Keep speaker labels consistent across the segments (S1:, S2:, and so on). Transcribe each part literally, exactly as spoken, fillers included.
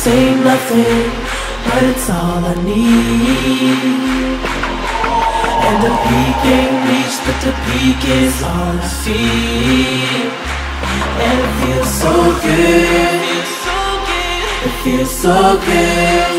S1: This ain't nothing, but it's all I need. And the peak ain't reached, but the peak is all I see. And it feels so good. It feels so good.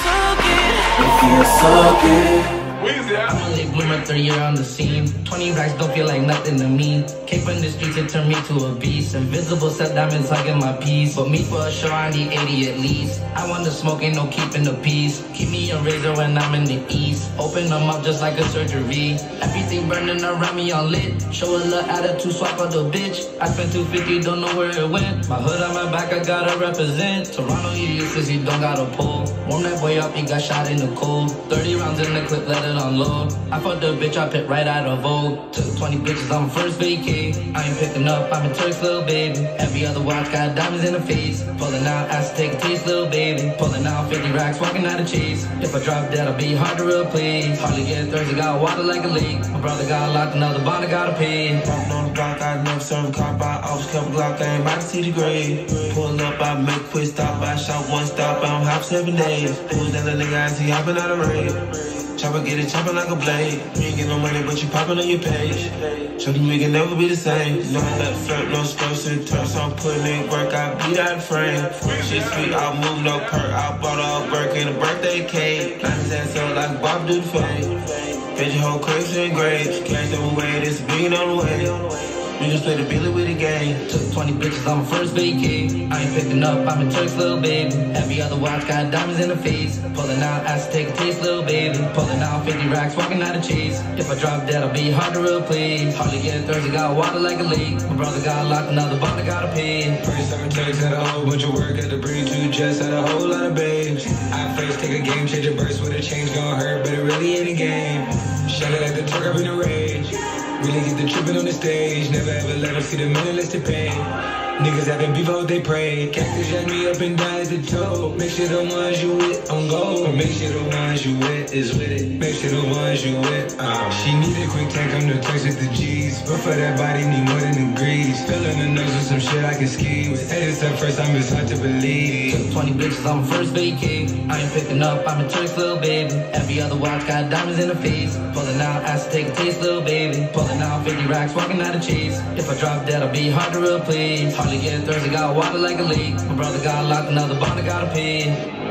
S1: It feels so good.
S2: I'm a late bloomer, third year on the scene. Twenty racks don't feel like nothing to me. Came from the streets, it turned me to a beast. Invisible set diamonds hugging my piece. But me for a show, I need eighty at least. I want the smoke, ain't no keeping the peace. Keep me a razor when I'm in the east. Open them up just like a surgery. Everything burning around me on lit. Show a little attitude, swap out the bitch. I spent two fifty, don't know where it went. My hood on my back, I gotta represent. Toronto, he useless, he don't got a pull. Warm that boy up, he got shot in the cold. thirty rounds in the clip, let it unload. I fucked the bitch, I picked right out of Vogue. Took twenty bitches on my first vacay. I ain't picking up, I'm a Turk's little baby. Every other watch got diamonds in the face. Pulling out, ass to take a taste, little baby. Pulling out fifty racks, walking out of chase. If I drop dead, I'll be hard to replace. Hardly get thirsty, got water like a lake. My brother got locked, another bond I gotta pay.
S3: Poppin' on the block, I never serve a cop. I always kept a Glock, I ain't about to see the grave. Pull up, I make a quick stop. I shot one stop, I don't hop seven days. Pull down the nigga, I see hopping out of rain. Chopper get it chopping like a blade. You ain't get no money, but you popping on your page. Shorty, we can never be the same. No left flirt, no skirts and turns. I'm putting in work, I beat out the frame. She sweet, I'll move no perk. I bought all Burke in a birthday cake. Line his ass up like Bob do the fame. Bitch, whole crazy and grapes. Cash them away, this being on the way. We just play the Billy with the game.
S2: Took twenty bitches on my first vacay. I ain't picking up, I'm a Turk's little baby. Every other watch got diamonds in the face. Pulling out, ass to take a taste, little baby. Pulling out fifty racks, walking out of chase. If I drop dead, I'll be hard to replace. Hardly get thirsty, got water like a lake. My brother got locked, another bond I gotta pay.
S4: First time Turks had a whole bunch of work, had to bring two jets, had a whole lot of babes. I first take a game changer burst with a change gon' hurt, but it really ain't a game. Shut it like the Turk up in a rage. Really get the trippin' on the stage. Never ever let them see the money unless they pay. Niggas having beef out they pray. Cactus jack me up and down as a toe. Make sure the ones you with on go. Make sure the ones you with is with it. Make sure the ones you with uh. She need a quick tank, I'm the Turks with the G's. But for that body need more than the grease. Filling the nose with some shit I can ski with. Hey, this the first time it's hard to believe.
S2: Took twenty bitches on my first vacay. I ain't picking up, I'm a Turk's little baby. Every other watch got diamonds in the face. Pulling out, ass to take a taste, little baby. Pulling out fifty racks, walking out of chase. If I drop dead, I'll be hard to replace. Hardly get thirsty, got water like a lake. My brother got locked, another bond I gotta pay.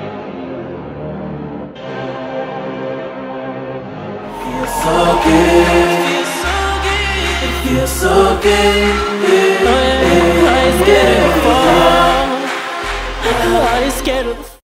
S1: Feels so good. It feels so good. I ain't scared of the fall. I ain't scared of the fall.